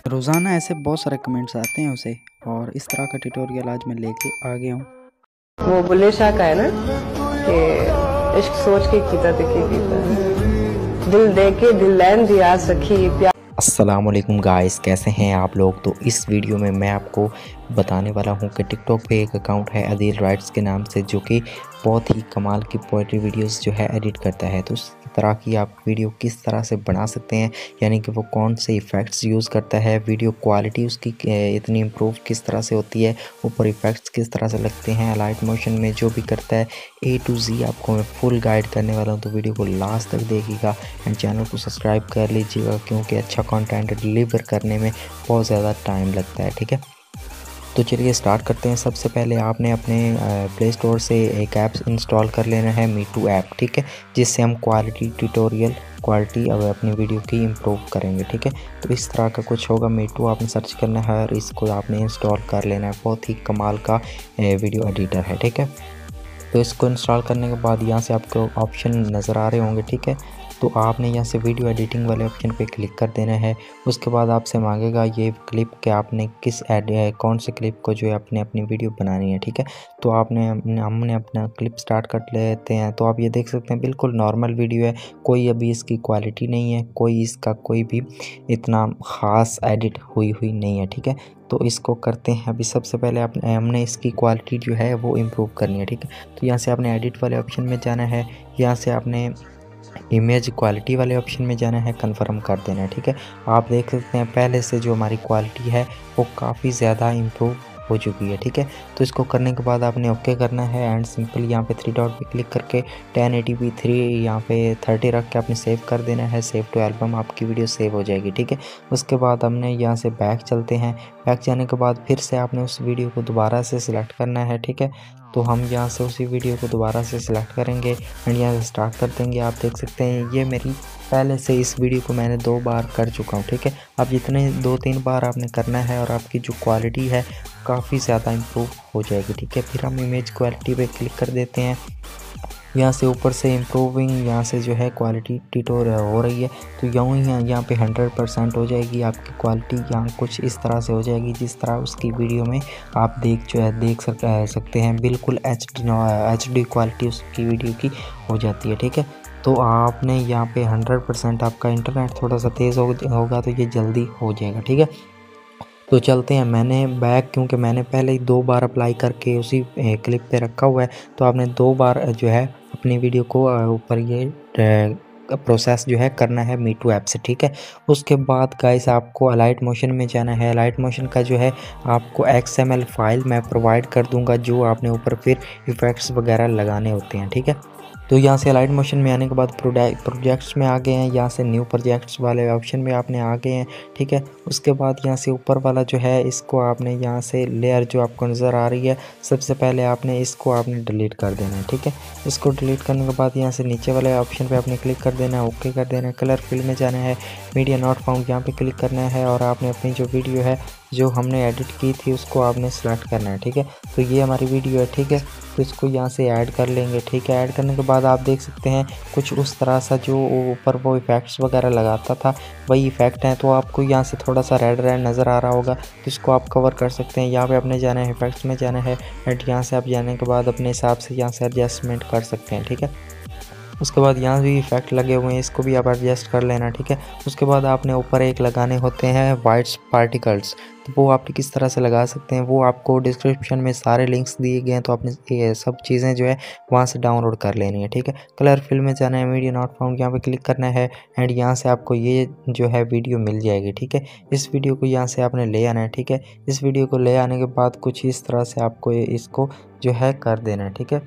रोज़ाना ऐसे बहुत सारे कमेंट्स आते हैं उसे, और इस तरह का ट्यूटोरियल आज मैं लेके आ गया हूँ। वो बुल्ले शाह का है ना कि इश्क सोच के कीता ते की कीता, दिल दे के दिल लैन दिया सखी प्यार। अस्सलामुअलैकुम गाइस, कैसे हैं आप लोग। तो इस वीडियो में मैं आपको बताने वाला हूं कि टिकटॉक पे एक अकाउंट है अदील राइट्स के नाम से, जो कि बहुत ही कमाल की पोइट्री वीडियोस जो है एडिट करता है। तो उस तरह की आप वीडियो किस तरह से बना सकते हैं, यानी कि वो कौन से इफ़ेक्ट्स यूज़ करता है, वीडियो क्वालिटी उसकी इतनी इम्प्रूव किस तरह से होती है, ऊपर इफ़ेक्ट्स किस तरह से लगते हैं, लाइट मोशन में जो भी करता है, A to Z आपको मैं फुल गाइड करने वाला हूँ। तो वीडियो को लास्ट तक देखिएगा एंड चैनल को सब्सक्राइब कर लीजिएगा, क्योंकि अच्छा कंटेंट डिलीवर करने में बहुत ज़्यादा टाइम लगता है। ठीक है, तो चलिए स्टार्ट करते हैं। सबसे पहले आपने अपने प्ले स्टोर से एक ऐप इंस्टॉल कर लेना है, मीटू ऐप। ठीक है, जिससे हम क्वालिटी अब अपनी वीडियो की इम्प्रूव करेंगे। ठीक है, तो इस तरह का कुछ होगा। मीटू आपने सर्च करना है और इसको आपने इंस्टॉल कर लेना है। बहुत ही कमाल का वीडियो एडिटर है। ठीक है, तो इसको इंस्टॉल करने के बाद यहाँ से आपको ऑप्शन नज़र आ रहे होंगे। ठीक है, तो आपने यहाँ से वीडियो एडिटिंग वाले ऑप्शन पे क्लिक कर देना है। उसके बाद आपसे मांगेगा ये क्लिप कि आपने कौन से क्लिप को जो है अपनी वीडियो बनानी है। ठीक है, तो हमने अपना क्लिप स्टार्ट कर लेते हैं। तो आप ये देख सकते हैं बिल्कुल नॉर्मल वीडियो है, कोई अभी इसकी क्वालिटी नहीं है, कोई भी इतना ख़ास एडिट हुई नहीं है। ठीक है, तो इसको करते हैं। अभी सबसे पहले हमने इसकी क्वालिटी जो है वो इम्प्रूव करनी है। ठीक है, तो यहाँ से आपने एडिट वाले ऑप्शन में जाना है, यहाँ से आपने इमेज क्वालिटी वाले ऑप्शन में जाना है, कंफर्म कर देना है। ठीक है, आप देख सकते हैं पहले से जो हमारी क्वालिटी है वो काफ़ी ज़्यादा इम्प्रूव हो चुकी है। ठीक है, तो इसको करने के बाद आपने ओके करना है एंड सिंपल यहाँ पे 3 डॉट पे क्लिक करके 1080p 3 यहाँ पे 30 रख के आपने सेव कर देना है। सेव टू एल्बम, आपकी वीडियो सेव हो जाएगी। ठीक है, उसके बाद हमने यहाँ से बैक चलते हैं। बैक जाने के बाद फिर से आपने उस वीडियो को दोबारा से सिलेक्ट करना है। ठीक है, तो हम यहाँ से उसी वीडियो को दोबारा से सिलेक्ट करेंगे एंड यहाँ से स्टार्ट कर देंगे। आप देख सकते हैं ये मेरी पहले से इस वीडियो को मैंने 2 बार कर चुका हूँ। ठीक है, अब जितने 2-3 बार आपने करना है और आपकी जो क्वालिटी है काफ़ी ज़्यादा इम्प्रूव हो जाएगी। ठीक है, फिर हम इमेज क्वालिटी पे क्लिक कर देते हैं। यहाँ से ऊपर से इम्प्रूविंग यहाँ से जो है क्वालिटी ट्यूटोर हो रही है, तो यहाँ पे 100% हो जाएगी आपकी क्वालिटी। यहाँ कुछ इस तरह से हो जाएगी जिस तरह उसकी वीडियो में आप देख सकते हैं। बिल्कुल HD क्वालिटी उसकी वीडियो की हो जाती है। ठीक है, तो आपने यहाँ पे 100% आपका इंटरनेट थोड़ा सा तेज़ होगा तो ये जल्दी हो जाएगा। ठीक है, तो चलते हैं। क्योंकि मैंने पहले ही 2 बार अप्लाई करके उसी क्लिप पे रखा हुआ है, तो आपने 2 बार जो है अपनी वीडियो को ऊपर ये प्रोसेस जो है करना है मीटू ऐप से। ठीक है, उसके बाद गाइस आपको अलाइट मोशन में जाना है। अलाइट मोशन का जो है आपको XML फाइल मैं प्रोवाइड कर दूंगा, जो आपने ऊपर फिर इफ़ेक्ट्स वगैरह लगाने होते हैं। ठीक है, तो यहाँ से अलाइट मोशन में आने के बाद प्रोजेक्ट्स में आ गए हैं, यहाँ से न्यू प्रोजेक्ट्स वाले ऑप्शन में आपने आ गए हैं। ठीक है, उसके बाद यहाँ से ऊपर वाला जो है इसको आपने यहाँ से लेयर जो आपको नज़र आ रही है, सबसे पहले इसको आपने डिलीट कर देना है। ठीक है, इसको डिलीट करने के बाद यहाँ से नीचे वाले ऑप्शन पे आपने क्लिक कर देना है, ओके कर देना है। कलर फील्ड में जाना है, मीडिया नॉट फाउंड यहाँ पे क्लिक करना है और आपने अपनी जो वीडियो है जो हमने एडिट की थी उसको आपने सेलेक्ट करना है। ठीक है, तो ये हमारी वीडियो है। ठीक है, तो इसको यहाँ से ऐड कर लेंगे। ठीक है, ऐड करने के बाद आप देख सकते हैं कुछ उस तरह सा जो ऊपर वो इफ़ेक्ट्स वगैरह लगाता था वही इफ़ेक्ट हैं। तो आपको यहाँ से थोड़ा सा रेड नज़र आ रहा होगा, तो इसको आप कवर कर सकते हैं। यहाँ पे अपने जाना है, इफ़ेक्ट्स में जाना है एंड यहाँ से आप जाने के बाद अपने हिसाब से यहाँ से एडजस्टमेंट कर सकते हैं। ठीक है, उसके बाद यहाँ भी इफ़ेक्ट लगे हुए हैं, इसको भी आप एडजस्ट कर लेना। ठीक है, उसके बाद आपने ऊपर एक लगाने होते हैं वाइट पार्टिकल्स, तो वो आप किस तरह से लगा सकते हैं वो आपको डिस्क्रिप्शन में सारे लिंक्स दिए गए हैं, तो आपने ये सब चीज़ें जो है वहाँ से डाउनलोड कर लेनी है। ठीक है, कलर फिल में जाना है, मीडिया नॉट फाउंड यहाँ पे क्लिक करना है एंड यहाँ से आपको ये जो है वीडियो मिल जाएगी। ठीक है, इस वीडियो को यहाँ से आपने ले आना है। ठीक है, इस वीडियो को ले आने के बाद कुछ इस तरह से आपको इसको जो है कर देना है। ठीक है,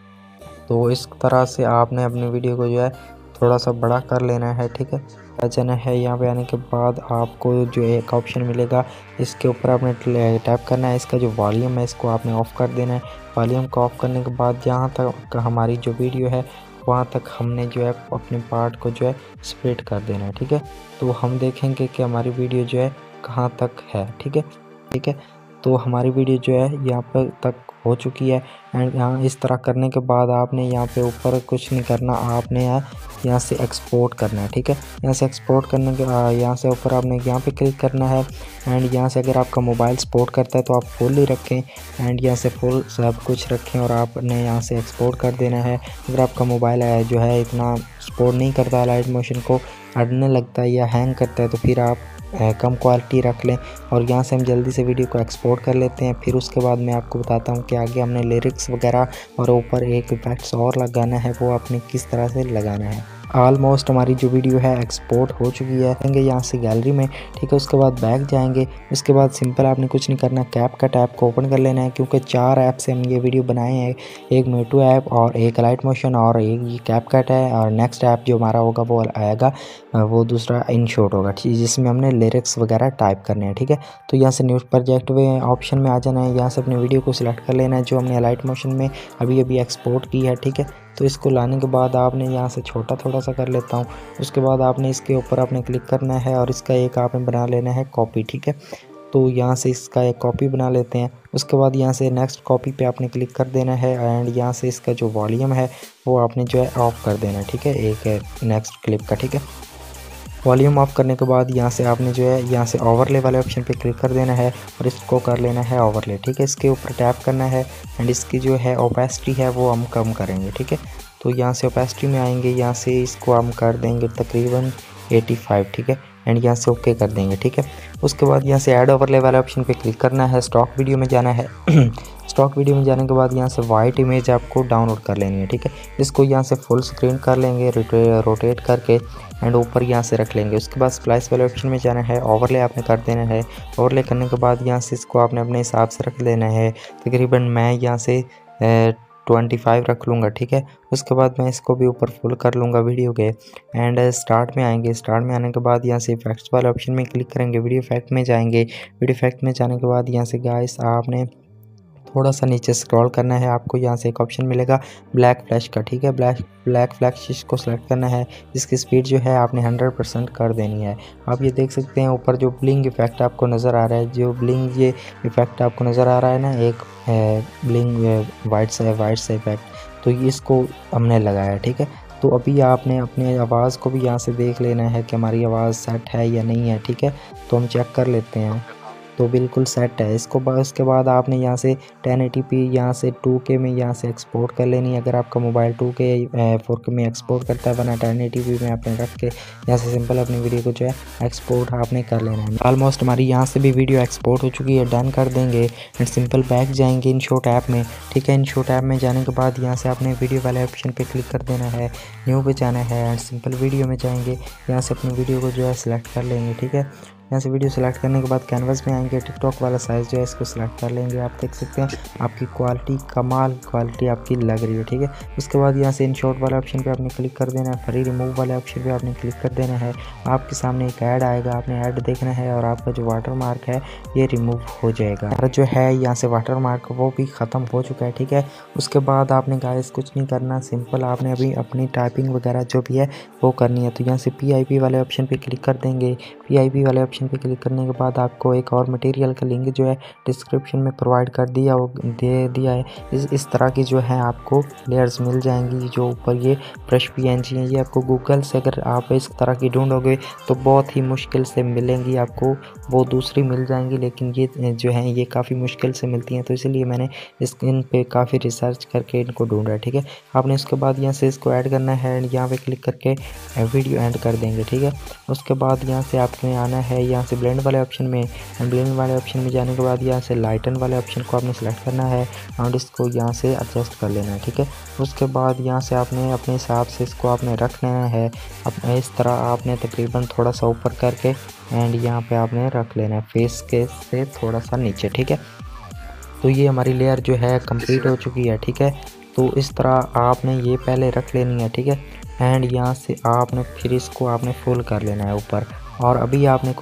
तो इस तरह से आपने अपनी वीडियो को जो है थोड़ा सा बड़ा कर लेना है। ठीक है, जाना है। यहाँ पे आने के बाद आपको जो एक ऑप्शन मिलेगा, इसके ऊपर आपने टैप करना है। इसका जो वॉल्यूम है इसको आपने ऑफ़ कर देना है। वॉल्यूम को ऑफ़ करने के बाद जहाँ तक हमारी जो वीडियो है वहाँ तक हमने जो है अपने पार्ट को जो है स्प्लिट कर देना है। ठीक है, तो हम देखेंगे कि हमारी वीडियो जो है कहाँ तक है। ठीक है, तो हमारी वीडियो जो है यहाँ पर तक हो चुकी है। एंड यहाँ इस तरह करने के बाद आपने यहाँ पे ऊपर कुछ नहीं करना, आपने यहाँ से एक्सपोर्ट करना है, ठीक है। यहाँ से एक्सपोर्ट करने के यहाँ से ऊपर आपने यहाँ पे क्लिक करना है। एंड यहाँ से अगर आपका मोबाइल सपोर्ट करता है तो आप फुल ही रखें, एंड यहाँ से फुल सब कुछ रखें और आपने यहाँ से एक्सपोर्ट कर देना है। अगर आपका मोबाइल जो है इतना सपोर्ट नहीं करता है, लाइट मोशन को अड़ने लगता है या हैंग करता है, तो फिर आप कम क्वालिटी रख लें। और यहाँ से हम जल्दी से वीडियो को एक्सपोर्ट कर लेते हैं। फिर उसके बाद मैं आपको बताता हूँ कि आगे हमने लिरिक्स वगैरह और ऊपर एक इफेक्ट्स और लगाना है, वो आपने किस तरह से लगाना है। ऑलमोस्ट हमारी जो वीडियो है एक्सपोर्ट हो चुकी है। आएंगे यहाँ से गैलरी में, ठीक है। उसके बाद बैक जाएंगे। उसके बाद सिंपल आपने कुछ नहीं करना, कैपकट ऐप को ओपन कर लेना है, क्योंकि 4 ऐप से हम ये वीडियो बनाए हैं। एक मोटो ऐप और एक लाइट मोशन और एक ये कैपकट है। और नेक्स्ट ऐप जो हमारा होगा वो आएगा, वो दूसरा इनशॉट होगा, जिसमें हमने लिरिक्स वगैरह टाइप करने हैं, ठीक है। तो यहाँ से न्यूज़ प्रोजेक्ट में ऑप्शन में आ जाना है। यहाँ से अपने वीडियो को सिलेक्ट कर लेना है जो हमने लाइट मोशन में अभी एक्सपोर्ट की है, ठीक है। तो इसको लाने के बाद आपने यहाँ से छोटा थोड़ा सा कर लेता हूँ। उसके बाद आपने इसके ऊपर आपने क्लिक करना है और इसका एक आपने बना लेना है कॉपी, ठीक है। तो यहाँ से इसका एक कॉपी बना लेते हैं। उसके बाद यहाँ से नेक्स्ट कॉपी पे आपने क्लिक कर देना है। एंड यहाँ से इसका जो वॉल्यूम है वो आपने जो है ऑफ कर देना है, ठीक है, एक नेक्स्ट क्लिप का, ठीक है। वॉल्यूम ऑफ करने के बाद यहाँ से आपने जो है यहाँ से ओवरले वाले ऑप्शन पे क्लिक कर देना है और इसको कर लेना है ओवरले, ठीक है। इसके ऊपर टैप करना है एंड इसकी जो है ओपेसिटी है वो हम कम करेंगे, ठीक है। तो यहाँ से ओपेसिटी में आएंगे, यहाँ से इसको हम कर देंगे तकरीबन 85, ठीक है। एंड यहाँ से ओके कर देंगे, ठीक है। उसके बाद यहाँ से ऐड ओवरले वाले ऑप्शन पे क्लिक करना है, स्टॉक वीडियो में जाना है। स्टॉक वीडियो में जाने के बाद यहाँ से वाइट इमेज आपको डाउनलोड कर लेनी है, ठीक है। इसको यहाँ से फुल स्क्रीन कर लेंगे रोटेट करके एंड ऊपर यहाँ से रख लेंगे। उसके बाद स्प्लाइस वाले ऑप्शन में जाना है, ओवरले आपने कर देना है। ओवरले करने के बाद यहाँ से इसको आपने अपने हिसाब से रख लेना है। तकरीबन मैं यहाँ से 25 रख लूँगा, ठीक है। उसके बाद मैं इसको भी ऊपर फुल कर लूँगा वीडियो के। एंड स्टार्ट में आएंगे। स्टार्ट में आने के बाद यहाँ से इफेक्ट्स वाले ऑप्शन में क्लिक करेंगे, वीडियो इफेक्ट में जाएंगे। वीडियो इफेक्ट में जाने के बाद यहाँ से गाइस आपने थोड़ा सा नीचे स्क्रॉल करना है। आपको यहाँ से एक ऑप्शन मिलेगा ब्लैक फ्लैश का, ठीक है। ब्लैक फ्लैश को सिलेक्ट करना है। इसकी स्पीड जो है आपने 100% कर देनी है। आप ये देख सकते हैं ऊपर जो ब्लिंग इफेक्ट आपको नज़र आ रहा है, जो ब्लिंग ये इफेक्ट आपको नज़र आ रहा है ना, एक ब्लिंग वाइट से इफेक्ट, तो इसको हमने लगाया, ठीक है। तो अभी आपने अपने आवाज़ को भी यहाँ से देख लेना है कि हमारी आवाज़ सेट है या नहीं है, ठीक है। तो हम चेक कर लेते हैं, तो बिल्कुल सेट है। इसके बाद आपने यहाँ से 1080p यहाँ से 2K में यहाँ से एक्सपोर्ट कर लेनी है। अगर आपका मोबाइल 2K 4K में एक्सपोर्ट करता है, वरना 1080p में आपने रख के यहाँ से सिंपल अपनी वीडियो को जो है एक्सपोर्ट आपने कर लेना है। ऑलमोस्ट हमारी यहाँ से भी वीडियो एक्सपोर्ट हो चुकी है, डन कर देंगे एंड सिंपल बैक जाएंगे इनशॉट ऐप में, ठीक है। इनशॉट ऐप में जाने के बाद यहाँ से आपने वीडियो वाले ऑप्शन पर क्लिक कर देना है, न्यू पे जाना है एंड सिंपल वीडियो में जाएंगे। यहाँ से अपनी वीडियो को जो है सिलेक्ट कर लेंगे, ठीक है। यहाँ से वीडियो सेलेक्ट करने के बाद कैनवास में आएंगे, टिकटॉक वाला साइज़ जो है इसको सिलेक्ट कर लेंगे। आप देख सकते हैं आपकी क्वालिटी कमाल क्वालिटी आपकी लग रही है, ठीक है। उसके बाद यहाँ से इनशॉट वाले ऑप्शन पे आपने क्लिक कर देना है, फ्री रिमूव वाले ऑप्शन पे आपने क्लिक कर देना है। आपके सामने एक ऐड आएगा, आपने ऐड देखना है और आपका जो वाटर मार्क है ये रिमूव हो जाएगा। और जो है यहाँ से वाटर मार्क वो भी ख़त्म हो चुका है, ठीक है। उसके बाद आपने गाइस कुछ नहीं करना, सिंपल आपने अभी अपनी टाइपिंग वगैरह जो भी है वो करनी है। तो यहाँ से PIP वाले ऑप्शन पे क्लिक कर देंगे। PIP वाले ऑप्शन पे क्लिक करने के बाद आपको एक और मटेरियल का लिंक जो है डिस्क्रिप्शन में प्रोवाइड कर दिया है। इस तरह की जो है आपको लेयर्स मिल जाएंगी। जो ऊपर ये ब्रश PNG है, ये आपको गूगल से अगर आप इस तरह की ढूंढोगे तो बहुत ही मुश्किल से मिलेंगी, आपको वो दूसरी मिल जाएंगी, लेकिन ये जो है ये काफ़ी मुश्किल से मिलती हैं। तो इसलिए मैंने इन पे काफ़ी रिसर्च करके इनको ढूंढा है, ठीक है। आपने उसके बाद यहाँ से इसको ऐड करना है एंड यहाँ पे क्लिक करके वीडियो एंड कर देंगे, ठीक है। उसके बाद यहाँ से आपने आना है यहाँ से ब्लेंड वाले ऑप्शन में, ब्लेंड वाले ऑप्शन में जाने के बाद यहाँ से लाइटन वाले ऑप्शन को आपने सेलेक्ट करना है और इसको यहाँ से एडजस्ट कर लेना है, ठीक है। उसके बाद यहाँ से आपने अपने हिसाब से इसको आपने रख लेना है। अपने इस तरह आपने तकरीबन थोड़ा सा ऊपर करके एंड यहाँ पे आपने रख लेना है फेस के से थोड़ा सा नीचे, ठीक है। तो ये हमारी लेयर जो है कंप्लीट हो चुकी है, ठीक है। तो इस तरह आपने ये पहले रख लेनी है, ठीक है। एंड यहाँ से आपने फिर इसको आपने फुल कर लेना है ऊपर। और अभी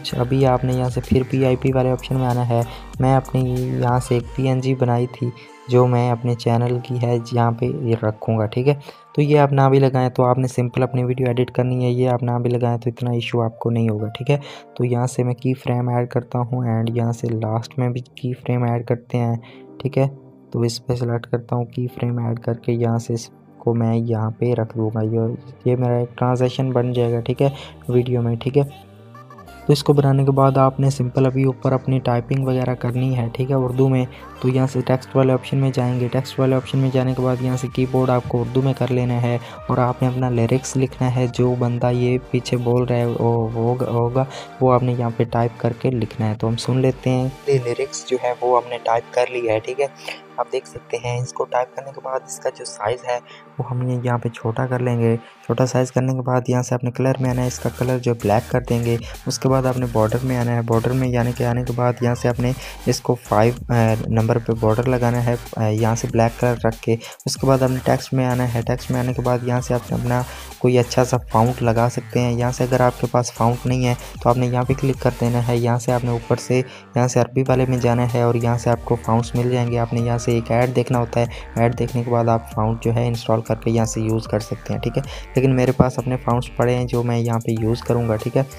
आपने यहाँ से फिर PIP वाले ऑप्शन में आना है। मैं अपनी यहाँ से एक PNG बनाई थी जो मैं अपने चैनल की है, यहाँ पे ये रखूँगा, ठीक है। तो ये आप ना भी लगाएं तो आपने सिंपल अपनी वीडियो एडिट करनी है, ये आप ना भी लगाएं तो इतना इशू आपको नहीं होगा, ठीक है। तो यहाँ से मैं की फ्रेम ऐड करता हूँ एंड यहाँ से लास्ट में भी की फ्रेम ऐड करते हैं, ठीक है। तो इस पर सेलेक्ट करता हूँ की फ्रेम ऐड करके यहाँ से इसको मैं यहाँ पे रख दूँगा। ये मेरा एक ट्रांजेक्शन बन जाएगा, ठीक है, वीडियो में, ठीक है। तो इसको बनाने के बाद आपने सिंपल अभी ऊपर अपनी टाइपिंग वगैरह करनी है, ठीक है, उर्दू में। तो यहाँ से टेक्स्ट वाले ऑप्शन में जाएंगे। टेक्स्ट वाले ऑप्शन में जाने के बाद यहाँ से कीबोर्ड आपको उर्दू में कर लेना है और आपने अपना लिरिक्स लिखना है। जो बंदा ये पीछे बोल रहा है वो होगा वो आपने यहाँ पे टाइप करके लिखना है। तो हम सुन लेते हैं। लिरिक्स जो है वो हमने टाइप कर लिया है, ठीक है, आप देख सकते हैं। इसको टाइप करने के बाद इसका जो साइज़ है वो हम यहाँ पे छोटा कर लेंगे। छोटा साइज़ करने के बाद यहाँ से अपने कलर में आना है, इसका कलर जो ब्लैक कर देंगे। उसके बाद आपने बॉर्डर में आना है। बॉर्डर में आने के बाद यहाँ से आपने इसको 5 नंबर पे बॉर्डर लगाना है, यहाँ से ब्लैक कलर रख के। उसके बाद आपने टेक्स्ट में आना है। टेक्स्ट में आने के बाद यहाँ से आपने अपना कोई अच्छा सा फाउंट लगा सकते हैं। यहाँ से अगर आपके पास फाउंट नहीं है तो आपने यहाँ पे क्लिक कर देना है। यहाँ से आपने ऊपर से यहाँ से अरबी वाले में जाना है और यहाँ से आपको फाउंट्स मिल जाएंगे। आपने यहाँ से एक ऐड देखना होता है। ऐड देखने के बाद आप फाउंट जो है इंस्टॉल करके यहाँ से यूज़ कर सकते हैं, ठीक है। लेकिन मेरे पास अपने फाउंट्स पड़े हैं जो मैं यहाँ पे यूज़ करूँगा, ठीक है।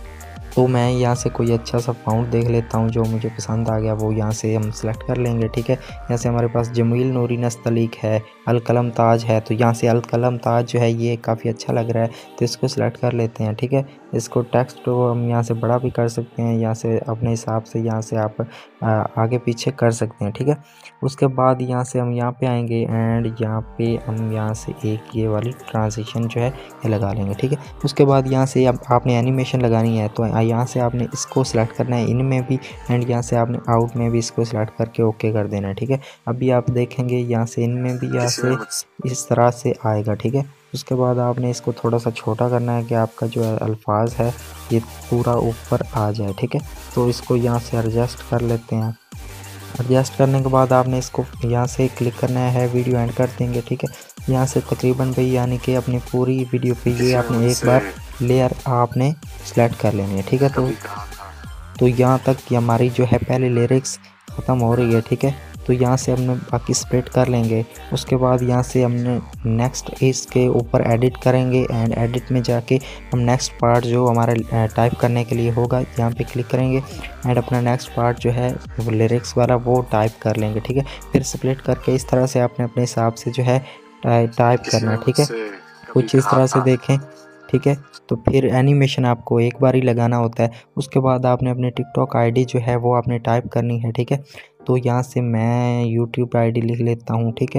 तो मैं यहाँ से कोई अच्छा सा फाउंट देख लेता हूँ जो मुझे पसंद आ गया, वो यहाँ से हम सेलेक्ट कर लेंगे, ठीक है। यहाँ से हमारे पास जमील नूरी नस्तलीक है, अलकलम ताज है। तो यहाँ से अलकलम ताज जो है ये काफ़ी अच्छा लग रहा है तो इसको सेलेक्ट कर लेते हैं, ठीक है। इसको टेक्स्ट को हम यहाँ से बड़ा भी कर सकते हैं, यहाँ से अपने हिसाब से यहाँ से आप आगे पीछे कर सकते हैं, ठीक है। उसके बाद यहाँ से हम यहाँ पे आएंगे एंड यहाँ पे हम यहाँ से एक ये वाली ट्रांजिशन जो है ये लगा लेंगे, ठीक है। उसके बाद यहाँ से आपने एनिमेशन लगानी है तो यहाँ से आपने इसको सिलेक्ट करना है इन में भी एंड यहाँ से आपने आउट में भी इसको सिलेक्ट करके ओके कर देना है, ठीक है। अभी आप देखेंगे यहाँ से इन में भी यहाँ से इस तरह से आएगा, ठीक है। उसके बाद आपने इसको थोड़ा सा छोटा करना है कि आपका जो अल्फाज है ये पूरा ऊपर आ जाए, ठीक है। तो इसको यहाँ से एडजस्ट कर लेते हैं। एडजस्ट करने के बाद आपने इसको यहाँ से क्लिक करना है, वीडियो एंड कर देंगे, ठीक है। यहाँ से तकरीबन भाई यानी कि अपनी पूरी वीडियो पे ये आपने एक बार लेयर आपने सेलेक्ट कर लेनी है, ठीक है। तो यहाँ तक कि हमारी जो है पहले लिरिक्स ख़त्म हो रही है, ठीक है। तो यहाँ से हमने बाकी स्प्लिट कर लेंगे। उसके बाद यहाँ से हमने नेक्स्ट इसके ऊपर एडिट करेंगे एंड एडिट में जाके हम नेक्स्ट पार्ट जो हमारा टाइप करने के लिए होगा यहाँ पे क्लिक करेंगे एंड अपना नेक्स्ट पार्ट जो है वो लिरिक्स वाला वो टाइप कर लेंगे, ठीक है। फिर स्प्लिट करके इस तरह से आपने अपने हिसाब से जो है टाइप करना है, ठीक है। कुछ इस तरह से देखें, ठीक है। तो फिर एनिमेशन आपको एक बार ही लगाना होता है। उसके बाद आपने अपनी टिकटॉक आईडी जो है वो आपने टाइप करनी है, ठीक है। तो यहाँ से मैं यूट्यूब आईडी लिख लेता हूँ, ठीक है।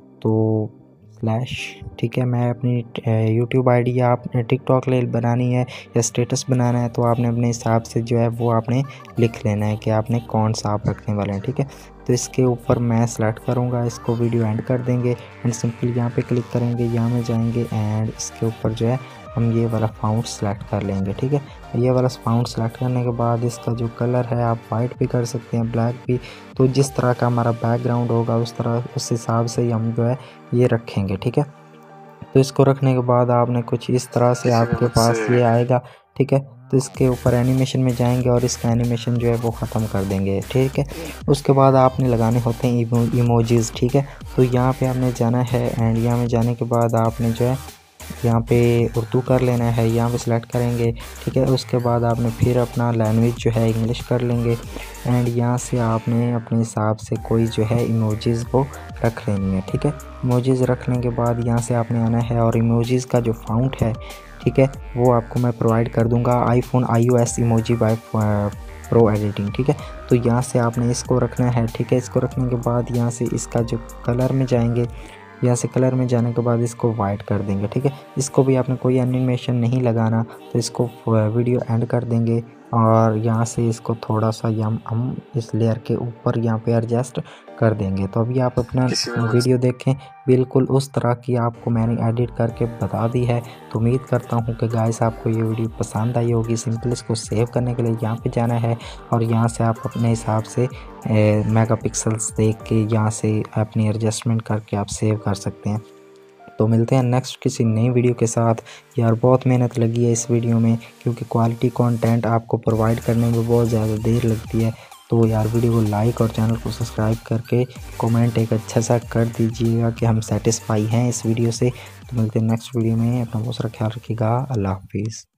तो स्लैश, ठीक है, मैं अपनी यूट्यूब आईडी या आपने टिकटॉक ले बनानी है या स्टेटस बनाना है तो आपने अपने हिसाब से जो है वो आपने लिख लेना है कि आपने कौन सा आप रखने वाले हैं, ठीक है। तो इसके ऊपर मैं सेलेक्ट करूँगा, इसको वीडियो एंड कर देंगे एंड सिंपल यहाँ पे क्लिक करेंगे, यहाँ में जाएंगे एंड इसके ऊपर जो है हम ये वाला फाउंट सेलेक्ट कर लेंगे, ठीक है। ये वाला फाउंट सेलेक्ट करने के बाद इसका जो कलर है आप वाइट भी कर सकते हैं, ब्लैक भी। तो जिस तरह का हमारा बैकग्राउंड होगा उस हिसाब से ही हम जो है ये रखेंगे, ठीक है। तो इसको रखने के बाद आपने कुछ इस तरह से आपके पास ये आएगा, ठीक है। तो इसके ऊपर एनिमेशन में जाएंगे और इसका एनिमेशन जो है वो ख़त्म कर देंगे, ठीक है। उसके बाद आपने लगाने होते हैं इमोजीज़, ठीक है। तो यहाँ पे आपने जाना है एंड यहाँ में जाने के बाद आपने जो है यहाँ पे उर्दू कर लेना है, यहाँ पे सिलेक्ट करेंगे, ठीक है। उसके बाद आपने फिर अपना लैंग्वेज जो है इंग्लिश कर लेंगे एंड यहाँ से आपने अपने हिसाब से कोई जो है इमोजीज़ को रख लेनी है, ठीक है। इमोजीज़ रखने के बाद यहाँ से आपने आना है और इमोजीज़ का जो फाउंट है, ठीक है, वो आपको मैं प्रोवाइड कर दूँगा iPhone iOS emoji by pro editing, ठीक है। तो यहाँ से आपने इसको रखना है, ठीक है। इसको रखने के बाद यहाँ से इसका जो कलर में जाएंगे, यहाँ से कलर में जाने के बाद इसको वाइट कर देंगे, ठीक है। इसको भी आपने कोई एनिमेशन नहीं लगाना तो इसको वीडियो एंड कर देंगे और यहाँ से इसको थोड़ा सा हम इस लेयर के ऊपर यहाँ पे एडजस्ट कर देंगे। तो अभी आप अपना वीडियो देखें, बिल्कुल उस तरह की आपको मैंने एडिट करके बता दी है। तो उम्मीद करता हूँ कि गाइस आपको ये वीडियो पसंद आई होगी। सिंपल इसको सेव करने के लिए यहाँ पे जाना है और यहाँ से आप अपने हिसाब से मेगापिक्सल्स देख के यहाँ से अपनी एडजस्टमेंट करके आप सेव कर सकते हैं। तो मिलते हैं नेक्स्ट किसी नई वीडियो के साथ। यार बहुत मेहनत लगी है इस वीडियो में, क्योंकि क्वालिटी कंटेंट आपको प्रोवाइड करने में बहुत ज़्यादा देर लगती है। तो यार वीडियो को लाइक और चैनल को सब्सक्राइब करके कमेंट एक अच्छा सा कर दीजिएगा कि हम सेटिस्फाई हैं इस वीडियो से। तो मिलते हैं नेक्स्ट वीडियो में, अपना बहुत सारा ख्याल रखिएगा। अल्लाह हाफिज़।